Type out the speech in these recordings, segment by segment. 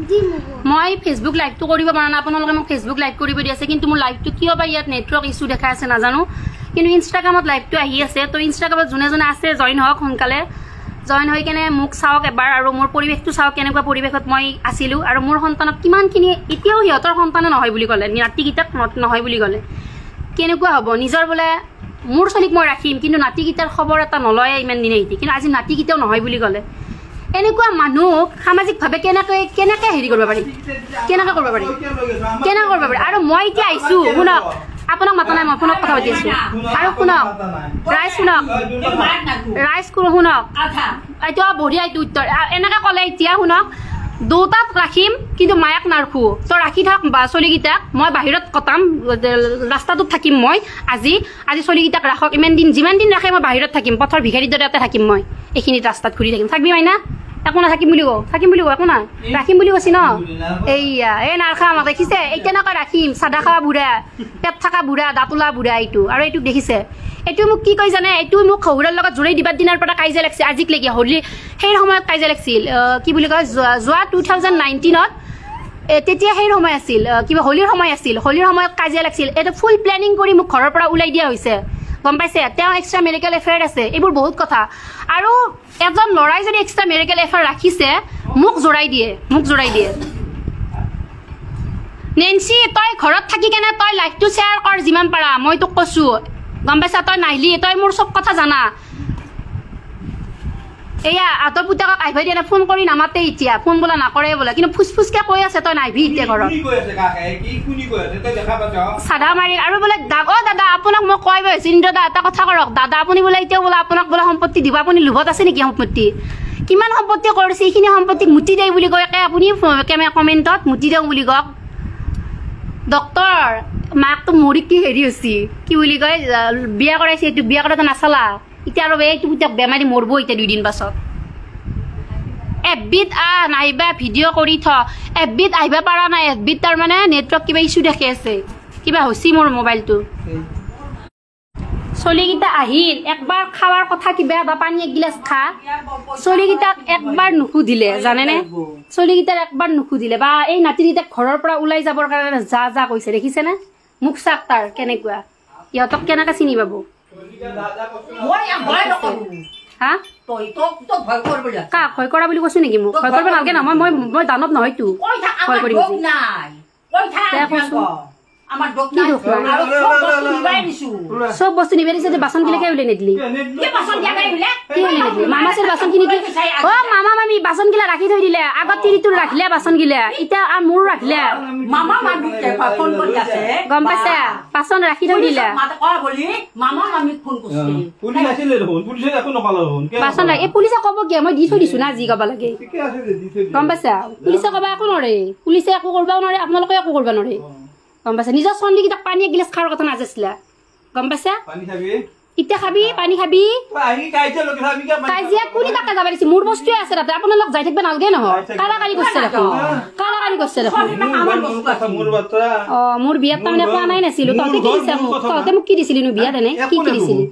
মই ফেসবুক লাইভটো কৰিব পৰা নাই আপোনালোকে মোক ফেসবুক লাইভ কৰিব দি আছে কিন্তু মোৰ লাইভটো কিয় বা ইয়াত নেটৱৰ্ক ইস্যু দেখা আছে নাজানো কিন্তু ইনষ্টাগ্ৰামত লাইভটো আহি আছে তো ইনষ্টাগ্ৰামত যোনে যোনে আছে জয়েন হওক সোনকালে জয়েন হৈ কেনে মোক চাওক এবাৰ আৰু মোৰ পৰিৱেশটো চাওক কেনেকুৱা পৰিৱেশত মই আছিলো আৰু মোৰ সন্তানক কিমানখিনি এতিয়াও সিহঁতৰ সন্তান নহয় বুলি ক'লে নাতিকিটাক নহয় বুলি ক'লে কেনেকুৱা হ'ব নিজৰ বোলে মোৰ চলিক মই ৰাখিম কিন্তু নাতিকিটাৰ খবৰ এটা নলয় ইমান দিনে ইতি কিন্তু আজি নাতিকিটাও নহয় বুলি ক'লে এনেকুৱা মানুহ সামাজিকভাৱে কেনেকৈ হেৰি কৰিব পাৰি কেনেকৈ কৰিব পাৰি আৰু মই এতিয়া আহিছোঁ শুনক আপোনাক মাতা নাই মই ফোনত কথা পাতি আছোঁ আৰু শুনক ৰাইজ শুনক এতিয়া বঢ়িয়া এইটো উত্তৰ এনেকৈ ক'লে এতিয়া শুনক দুটাক ৰাখিম কিন্তু মায়াক নাৰাখোঁ তো ৰাখি থাক চলিকেইটাক মই বাহিৰত কটাম ৰাস্তাটোত থাকিম মই আজি চলিকেইটাক ৰাখক যিমান দিন ৰাখে মই বাহিৰত থাকিম পথৰ ভিখাৰীৰ দৰে ইয়াতে থাকিম মই এইখিনিত ৰাস্তাত ঘূৰি থাকিম থাকিবি মাইনা একো না থাকিম বুলি কওঁ একো নাই ৰাখিম বুলি কৈছি ন এইয়া এই নাৰখা আমাক দেখিছে এই তেনেকৈ ৰাখিম চাদা খোৱা বুঢ়া পেট থকা বুঢ়া দাঁতোলা বুঢ়া এইটো আৰু এইটোক দেখিছে এইটো মোক কি কয় জানে এইটো মোক শহুৰৰ লগত জোৰাই দিবাৰ দিনাৰ পৰা কাজিয়া লাগিছে আজিকলৈকে হোলী সেই সময়ত কাজিয়া লাগিছিল কি বুলি কয় যোৱা 2019ত তেতিয়া সেই সময় আছিল কিবা হোলীৰ সময় আছিল হোলীৰ সময়ত কাজিয়া লাগিছিল এইটো ফুল প্লেনিং কৰি মোক ঘৰৰ পৰা ওলাই দিয়া হৈছে গম পাইছে তেওঁ এক্সট্ৰা মেডিকেল এফেয়াৰ আছে এইবোৰ বহুত কথা আৰু এজন ল'ৰাই যদি এক্সট্ৰা মেডিকেল এফেয়াৰ ৰাখিছে মোক জোৰাই দিয়ে নেন্সি তই ঘৰত থাকি কেনে তই লাইভটো শ্বেয়াৰ কৰ যিমান পাৰা মই তোক কৈছোঁ গম পাইছা তই নাহিলি তই মোৰ চব কথা জানা এয়া আঁতৰ পুতেকক আহিব দিয়া নাই ফোন কৰি নামাতে এতিয়া ফোন বোলা নকৰে বোলে কিন্তু ফুচফুচকে কৈ আছে তই নাহিবি এতিয়া ঘৰত চাদা মাৰি আৰু বোলে দাদা আপোনাক মই কৈ গৈছো দাদা এটা কথা কৰক দাদা আপুনি বোলে এতিয়া বোলে আপোনাক বোলে সম্পত্তি দিব আপুনি লোভত আছে নেকি সম্পত্তি কিমান সম্পত্তি কৰিছে এইখিনি সম্পত্তিক মুটি দিয়ে বুলি কয় আপুনি কমেণ্টত মুটি দিওঁ বুলি কওক ডক্তৰ মাকটো মৰি কি হেৰি হৈছে কি বুলি কয় বিয়া কৰাইছে এইটো বিয়া কৰাটো নাচালা এতিয়া আৰু এইটো পুতেক বেমাৰী মৰব এতিয়া 2 দিন পাছত এফবিত নাইবা ভিডিঅ' কৰি এফবিত আহিব পৰা নাই এফবিত তাৰমানে নেটৱৰ্ক কিবা ইছ্যু দেখি আছে কিবা হৈছে মোৰ মোবাইলটো চলিকেইটা আহিল একবাৰ খাৱাৰ কথা কিবা বা পানী এগিলাচ খা চলিকেইটাক একবাৰ নুসুধিলে জানেনে চলিকেইটাক একবাৰ নুসুধিলে বা এই নাতিকেইটাক ঘৰৰ পৰা ওলাই যাবৰ কাৰণে যা কৈছে দেখিছেনে মুখ চাক তাৰ কেনেকুৱা ইহঁতক কেনেকৈ চিনি পাব ভয় কৰা বুলি কৈছো নেকি মোক ভয় কৰিব নালাগে না মই দানত নহয়তো ভয় কৰিম সব বস্তু নিবে দিছে বাচন গিলাকে উলাই নিদিলি মামাচের বাচন খিনি ও মামা মামি বাচন গিলা রাখি থৈ দিলে আগত তিৰিটোৰ ৰাখিলে বাচন গিলা ইটা আর মোৰ ৰাখিলে মামা মামি ফোন কৰি আছে গম পাইছা বাচন ৰাখি থৈ দিলে মামা মামি ফোন কৰিছে পুলিচ আছিল দেখোন পুলিচে একো নকলা দেখোন বাচন এই পুলিচে কব কি মই দি থৈ দিছো না জি কব লাগে ঠিকে আছে দি থৈ গম পাইছা পুলিচে কবা একো নৰে পুলিচে একো কৰবা নৰে আপোনালোকে একো কৰবা নৰে গম পাইছা নিজৰ চন্দিকেইটাক পানী এগিলাচ খাৱাৰ কথা নাজাছিলা গম পাইছা পানী খাবি ইটা খাবি পানী খাবি কাজিয়া কোনি তাকে যাব দিছে মোৰ বস্তুৱে আছে তাতে আপোনালোক যাই থাকিব নালগে নহয় কাৰাকাৰী কৰিছে দেখোন মোৰ বিয়াত তাৰমানে পোৱা নাই নাছিলো তহঁতে কি দিছে তহঁতে মোক কি দিছিলি বিয়াত এনে কি দিছিলি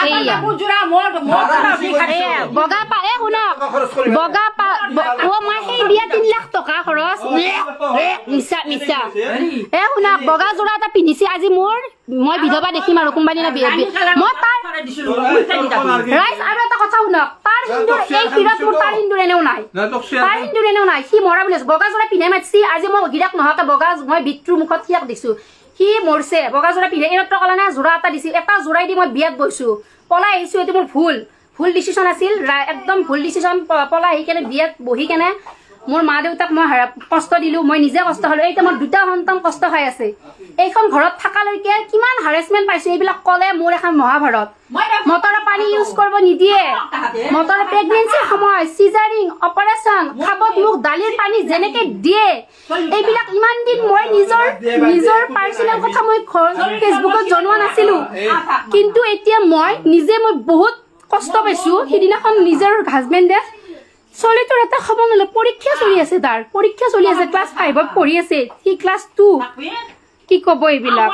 বগা পালে শুনক বগা মই সেই বিয়া 3 লাখ টকা খৰচ মিছা এ শুনক বগা যোৰা এটা পিন্ধিছে আজি মই বিধৱা দেখিম আৰু কোনবা দিনা বিয়া মই তাৰ ৰাইজ আৰু এটা কথা শুনক তাৰ হিন্দুৰ এই ফিৰত মোৰ তাৰ হিন্দুৰ এনেও নাই সি মৰা বুলি বগা যোৰা পিন্ধাই মাতিছি আজি মই গিৰাক নহতে বগা মই বিত্ৰু মুখত সিয়াক দেখিছো সি মৰছে বগা যোৰা পিন্ধাই এইমাত্ৰ ক'লা না যোৰা এটা দিছিল এটা যোৰাই দি মই বিয়াত গৈছো পলাই আহিছো এইটো মোৰ ভুল ডিচিশ্যন আছিল একদম ভুল ডিচিশ্যন পলাই আহি কেনে বিয়াত বহি কেনে মোৰ মা দেউতাক মই কষ্ট দিলো মই নিজে কষ্ট হলো এইটা মোৰ 2টা সন্তান কষ্ট খাই আছে এইখন ঘৰত থাকালৈকে কিমান হাৰেসমেন্ট পাইছো এইবিলাক কলে মোৰ এখন মহাভাৰত মটৰৰ পানী ইউজ কৰিব নিদিয়ে মটৰৰ প্ৰেগনেন্সি সময় সিজাৰিং অপাৰেশন খাবত মুখ দালিৰ পানী যেনেকে দিয়ে এইবিলাক ইমান দিন মই নিজৰ পাৰ্সোনাল কথা মই ফেসবুকত জনোৱা নাছিলো কিন্তু এতিয়া মই নিজে মই বহুত কষ্ট পাইছো সিদিনাখন নিজৰ হাজবেণ্ডে চলিটোৰ এটা খবৰ নলে পৰীক্ষা চলি আছে তাৰ পৰীক্ষা চলি আছে ক্লাস 5ত পঢ়ি আছে সি ক্লাস 2 কি কব এইবিলাক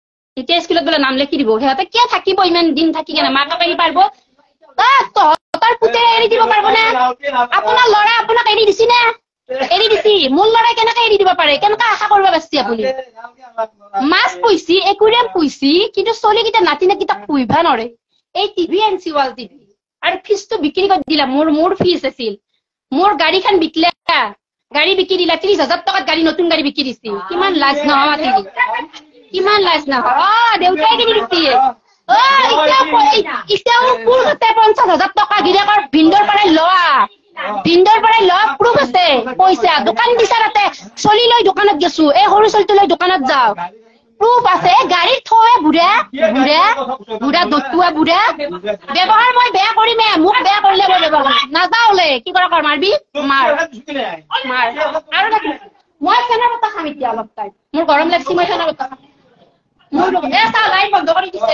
এতিয়া স্কুলত বলে নাম লিখি দিব হেতে কি থাকিব ইমান দিন থাকি কেনে মাকা পাই পারবো তহঁতৰ নিজৰ পুতেৰে এৰি দিব পাৰিব নে আপোনাৰ ল'ৰা আপোনাক এৰি দিছি নে এৰি দিছি মোৰ ল'ৰাই কেনেকে এৰি দিব পাৰে কেনেকে আশা কৰিব পাৰিছে আপুনি মাছ পুইছি একুৰিয়াম পুইছি কিন্তু চলিকেইটা নাতি নাকিটা পুইভা নৰে এই টিভি আনছি ৱাল টিভি আৰু ফিজটো বিক্ৰী কৰি দিলা মোৰ ফিজ আছিল মোৰ গাড়ীখন বিকলে গাড়ী বিক্ৰী দিলা 30,000 টকাত গাড়ী নতুন গাড়ী বিক্ৰী দিছি কিমান লাজ নহয় মাতি কিমান লাজ নহয় দেউতাই কিনি দিছি ইতিয়াও পুৰুষতে 50,000 টকা গিৰাকৰ ভিন্দৰ পৰাই লোৱা প্ৰুফ আছে পইচা দোকান বিচাৰতে চলি লৈ দোকানত গেছো এই সৰু চলিটো লৈ দোকানত যাও প্ৰুফ আছে গাড়ী থয়ে বুঢ়া দতুৱা বুঢ়া ব্যৱহাৰ মই বেয়া কৰিমে মোক বেয়া কৰিলে মই ব্যৱহাৰ নাযাওলে কি কৰা কৰ মাৰবি মাৰ আৰু মই ফেনৰ বতা খাম এতিয়া অলপ টাইম মোৰ গৰম লাগছি মই ফেনৰ বতা খাম মোৰ এটা লাইট বন্ধ কৰি দিছে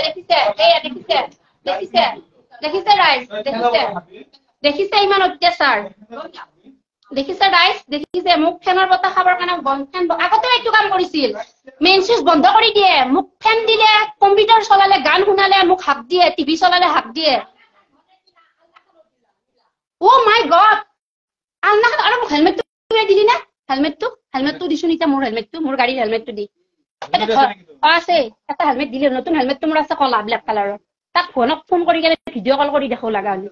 দেখিছে ৰাইজ দেখিছে ইমান অত্যাচাৰ দেখিছে ৰাইজ দেখিছে মোক ফেনৰ বতা খাবৰ কাৰণে ফেন আগতে এইটো কাম কৰিছিল মেইন সুইচ বন্ধ কৰি দিয়ে মোক ফেন দিলে কম্পিউটাৰ চলালে গান শুনালে মোক হাক দিয়ে টিভি চলালে হাক দিয়ে ও মাই গড আৰু মোক হেলমেটটো দিলি না হেলমেটটো দিছো নিতা মোৰ হেলমেটটো মোৰ গাড়ীৰ হেলমেটটো দি আছে এটা হেলমেট দিলে নতুন হেলমেটটো মোৰ আছে কলা ব্লেক কালাৰৰ তাক ফোনক ফোন কৰি কেনে ভিডিঅ' কল কৰি দেখাও লগা হলি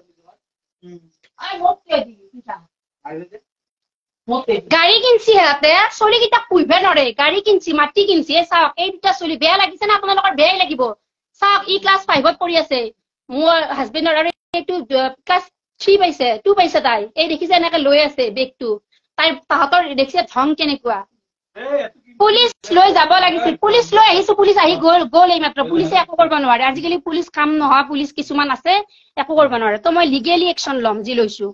গাড়ী কিনছি হাতে চলি কিটা পুইভে নৰে গাড়ী কিনছি মাটি কিনছি চাওক এই দুটা চলি বেয়া লাগিছে না আপোনালোকৰ বেয়াই লাগিব চাওক ই ক্লাছ 5ত পঢ়ি আছে মোৰ হাজবেণ্ডৰ আৰু এইটো ক্লাছ 3 পাইছে 2 পাইছে তাই এই দেখিছে এনেকে লৈ আছে বেগটো তাই তাহাঁতৰ দেখিছে ধং কেনেকুৱা পুলিচ লৈ যাব লাগিছিল পুলিচ লৈ আহিছো পুলিচ আহি গ'ল এই মাত্ৰ পুলিচে একো কৰিব নোৱাৰে আজিকালি পুলিচ কাম নহয় পুলিচ কিছুমান আছে একো কৰিব নোৱাৰে তো মই লিগেলি একচন লম যি লৈছো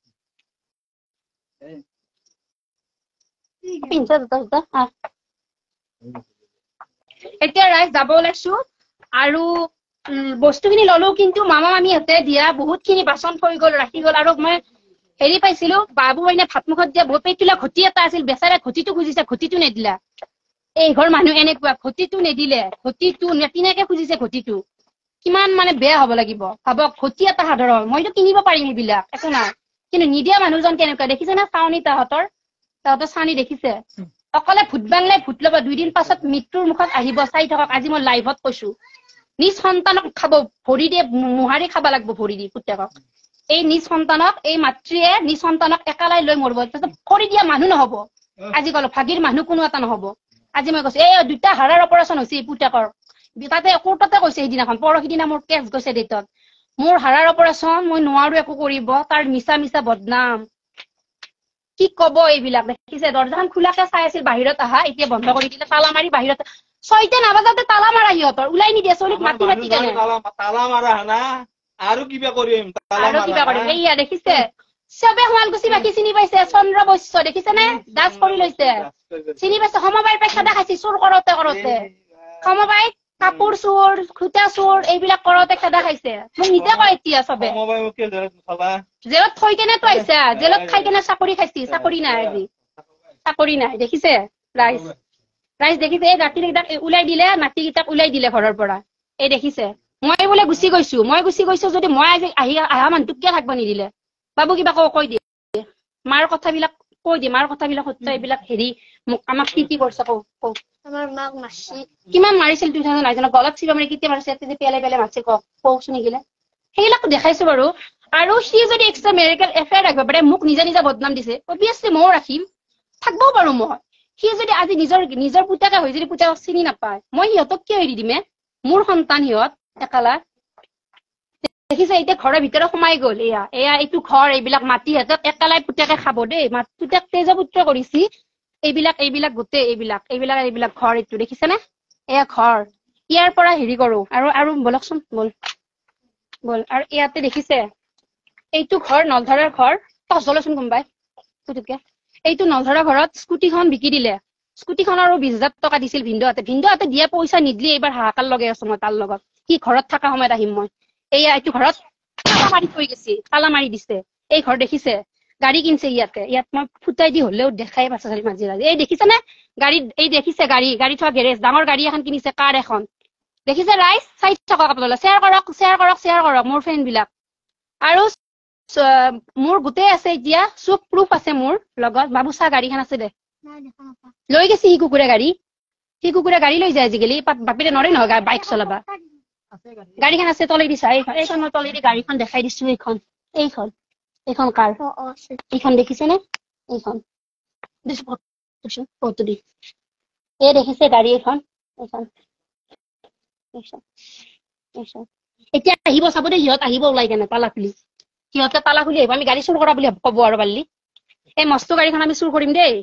এতিয়া ৰাইজ যাব ওলাইছো আৰু বস্তুখিনি ললো কিন্তু মামা মামীহঁতে দিয়া বহুতখিনি বাচন থৈ গ'ল ৰাখি গ'ল আৰু মই হেৰি পাইছিলো বাবু মানে ভাত মুখত দিয়া বহুত পেটুলা ঘটি এটা আছিল বেচাৰে ঘটিটো খুজিছে ঘটিটো নেদিলা এই ঘৰ মানুহ এনেকুৱা ঘটিটো নেদিলে ঘটিটো নেতিনাকে খুজিছে ঘটিটো কিমান মানে বেয়া হ'ব লাগিব ভাবক ঘটি এটা সাধাৰণ মইতো কিনিব পাৰিম এইবিলাক একো নাই কিন্তু নিদিয়া মানুহজন কেনেকুৱা দেখিছে না চাউনি তাহাঁতৰ চাউনি দেখিছে অকলে ভূত বাংলাই ভূত ল'ব 2 দিন পাছত মৃত্যুৰ মুখত আহিব চাই থাকক আজি মই লাইভত কৈছো নিজ সন্তানক খাব ভৰি দিয়ে মুহাৰি খাব লাগিব ভৰি দি পুতেকক এই নিজ সন্তানক এই মাতৃয়ে নিজ সন্তানক একালাই লৈ মৰিব কৰি দিয়া মানুহ নহব আজিকাল ভাগিৰ মানুহ কোনো এটা নহব আজি মই কৈছো এই 2টা হাড়ৰ অপাৰেশ্যন হৈছে পুতেকৰ তাতে কোৰ্টতে কৈছে সেইদিনাখন পৰহি দিনা মোৰ কেছ গৈছে ডেটত মোৰ হাড়ৰ অপাৰেশ্যন মই নোৱাৰো একো কৰিব তাৰ মিছা বদনাম কি কব এইবিলাক দেখিছে দৰজাখন খোলাকে চাই আছিল বাহিৰত আহা এতিয়া বন্ধ কৰি দিলে তালা মাৰি বাহিৰত 6টা নাবাজাতে তালা মাৰা সিহঁতৰ ওলাই নিদিয়ে চলিক মাতি কেনে তালা মাৰা না আৰু কিবা কৰিম এইয়া দেখিছে চবে শুৱালকুছি বাকী চিনি পাইছে চন্দ্ৰ বৈশ্য দেখিছে নে দাস কৰি লৈছে চিনি পাইছে সমবায়ৰ পৰা খেদা খাইছি চুৰ কৰোতে সমবায় কাপোৰ চুৰ খুটা চুৰ এইবিলাক কৰোতে খেদা খাইছে মোক নিজে কয় এতিয়া চবে জেলত থৈ কেনে তো আহিছা জেলত খাই কেনে চাকৰি খাইছি চাকৰি নাই আজি চাকৰি নাই দেখিছে ৰাইজ দেখিছে এই নাতিকেইটাক ওলাই দিলে নাতিকেইটাক ওলাই দিলে ঘৰৰ পৰা এই দেখিছে মই বোলে গুচি গৈছো যদি মই আজি আহা মানুহটোক কিয় থাকিব নিদিলে বাবু কিবা কৈ দিয়ে মাৰ কথাবিলাক কৈ দিয়ে মাৰ কথাবিলাক সত্য এইবিলাক হেৰি আমাক কি কৰিছে কওঁ আমাৰ মাক মাৰছি কিমান মাৰিছিল 2009 গলত চিবা মাৰি কেতিয়া মাৰিছে পেলাই মাৰছে কওকচোন নেকিলে সেইবিলাকো দেখাইছো বাৰু আৰু সি যদি এক্সট্ৰা মেৰিকেল এফেয়াৰ ৰাখিব পাৰে মোক নিজে বদনাম দিছে অবিয়াছলি ময়ো ৰাখিম থাকবও পাৰো মই সি যদি আজি নিজৰ পুতেকে হৈ যদি পুতেকক চিনি নাপায় মই সিহঁতক কিয় এৰি দিমে মোৰ সন্তান সিহঁত একালা দেখিছে এতিয়া ঘৰৰ ভিতৰত সোমাই গ'ল এয়া এইটো ঘৰ এইবিলাক মাটি হাতত একালাই পুতেকে খাব দেই পুতেক তেজপুত্ৰ কৰিছি এইবিলাক গোটেই এইবিলাক ঘৰ এইটো দেখিছে নে এয়া ঘৰ ইয়াৰ পৰা হেৰি কৰো আৰু বলকচোন বল আৰু ইয়াতে দেখিছে এইটো ঘৰ নলধৰাৰ ঘৰ তহচলচোন কোনবাই পুতুকে এইটো নলধৰা ঘৰত স্কুটিখন বিকি দিলে স্কুটিখনৰো 20,000 টকা দিছিল ভিন্দুহাতে দিয়া পইচা নিদিলে এইবাৰ হাহাকাৰ লগাই আছো মই তাৰ লগত কি ঘৰত থকা সময়ত আহিম মই এইটো ঘৰত তালা মাৰি থৈ গৈছি তালা মাৰি দিছে এই ঘৰ দেখিছে গাড়ী কিনছে ইয়াত মই ফুটাই দি হলেও দেখাই পাইছে মাজে এই দেখিছে নে এই দেখিছে গাড়ী থোৱা গেৰেজ ডাঙৰ গাড়ী এখন কিনিছে কাৰ এখন দেখিছে ৰাইজ চাই থাকক আপোনালোকে শ্বেয়াৰ কৰক মোৰ ফ্ৰেণ্ড বিলাক আৰু মোৰ গোটেই আছে এতিয়া চব প্ৰুফ আছে মোৰ লগত বাবু চা গাড়ীখন আছে দে লৈ গৈছে সি কুকুৰে গাড়ী লৈ যায় আজিকালি বাপেৰে নৰে নহয় বাইক চলাবা গাড়ীখন আছে তলেদি চা এইখন মই তলেদি গাড়ীখন দেখাই দিছো এইখন কাৰ এইখন দেখিছে নে এইখন ফটো দি এই দেখিছে গাড়ী এইখন এতিয়া আহিব চাব দে সিহঁত আহিব ওলাই কেনে তালা খুলি সিহঁতে তালা খুলি আহিব আমি গাড়ী চুৰ কৰা বুলি কব আৰু পাৰলি এই মস্ত গাড়ীখন আমি চুৰ কৰিম দেই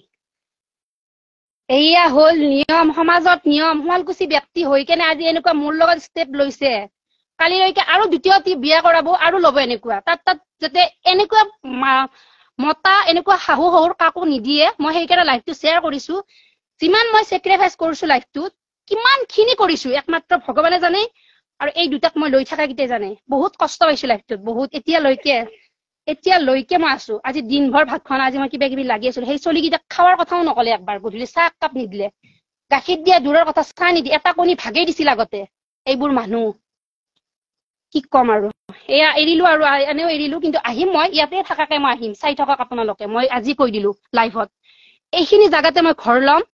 এয়া হল নিয়ম সমাজত নিয়ম শুৱালকুছি ব্যক্তি হৈ কেনে আজি এনেকুৱা মোৰ লগত ষ্টেপ লৈছে কালিলৈকে আৰু দ্বিতীয়টি বিয়া কৰাব আৰু ল'ব এনেকুৱা তাত যাতে এনেকুৱা মতা এনেকুৱা শাহু শহুৰ কাকো নিদিয়ে মই সেইকাৰণে লাইফটো শ্বেয়াৰ কৰিছো যিমান মই চেক্ৰিফাইচ কৰিছো লাইফটোত কিমান খিনি কৰিছো একমাত্ৰ ভগৱানে জানে আৰু এই দুটাক মই লৈ থকা কেইটাই জানে বহুত কষ্ট পাইছো লাইফটোত বহুত এতিয়ালৈকে মই আছো আজি দিনভৰ ভাত খোৱা আজি মই কিবা কিবি লাগি আছো সেই চলিকেইটাক খাৱাৰ কথাও নকলে একবাৰ গধূলি চাহ কাপ নিদিলে গাখীৰ দিয়া দূৰৰ কথা চাহ নিদিয়ে এটা কণী ভাগেই দিছিল আগতে এইবোৰ মানুহ কি কম আৰু এয়া এৰিলো আৰু এনেও এৰিলো কিন্তু আহিম মই ইয়াতে থাকাকে মই আহিম চাই থাকক আপোনালোকে মই আজি কৈ দিলো লাইভত এইখিনি জাগাতে মই ঘৰ ল'ম